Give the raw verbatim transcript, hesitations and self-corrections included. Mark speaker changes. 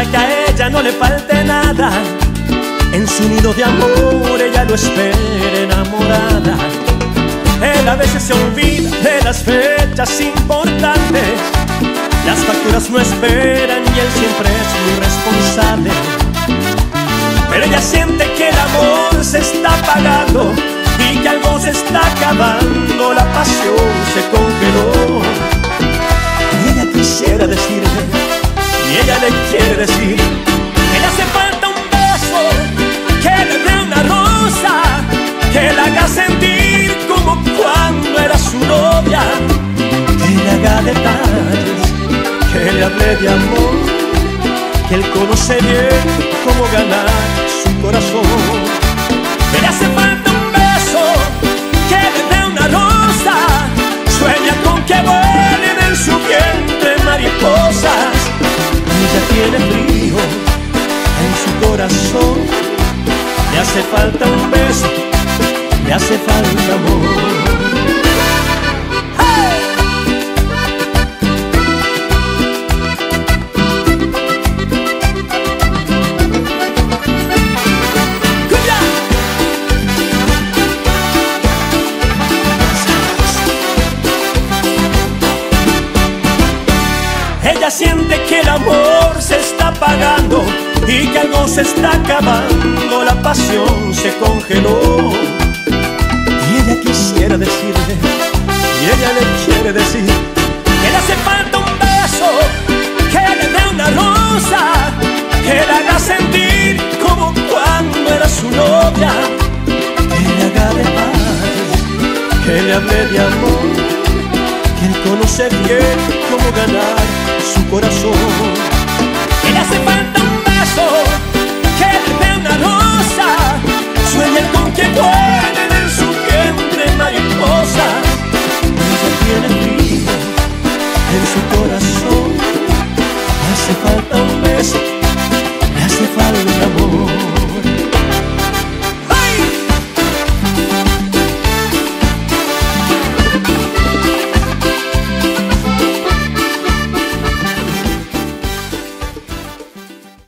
Speaker 1: para que a ella no le falte nada. En su nido de amor ella lo espera enamorada. Él a veces se olvida de las fechas importantes, las facturas no esperan y él siempre es muy responsable. Pero ella siente que el amor se está apagando y que algo se está acabando, la pasión se congeló. Y ella quisiera decirle, y ella le quiere decir, que le hace falta un beso, que le dé una rosa, que la haga sentir como cuando era su novia, que le haga detalles, que le hable de amor, que él conoce bien cómo ganar su corazón. Que le hace falta un beso, que le dé una rosa, sueña con que vuelen en su vientre mariposas. Ella tiene frío en su corazón, le hace falta un beso, le hace falta amor. Ella siente que el amor se está apagando y que algo se está acabando, la pasión se congeló. Y ella quisiera decirle, y ella le quiere decir, que le hace falta un beso, que le dé una rosa, que la haga sentir como cuando era su novia, que le haga detalles, que le hable de amor, que él conoce bien cómo ganar su corazón. Que le hace falta un beso, que le dé una rosa, sueña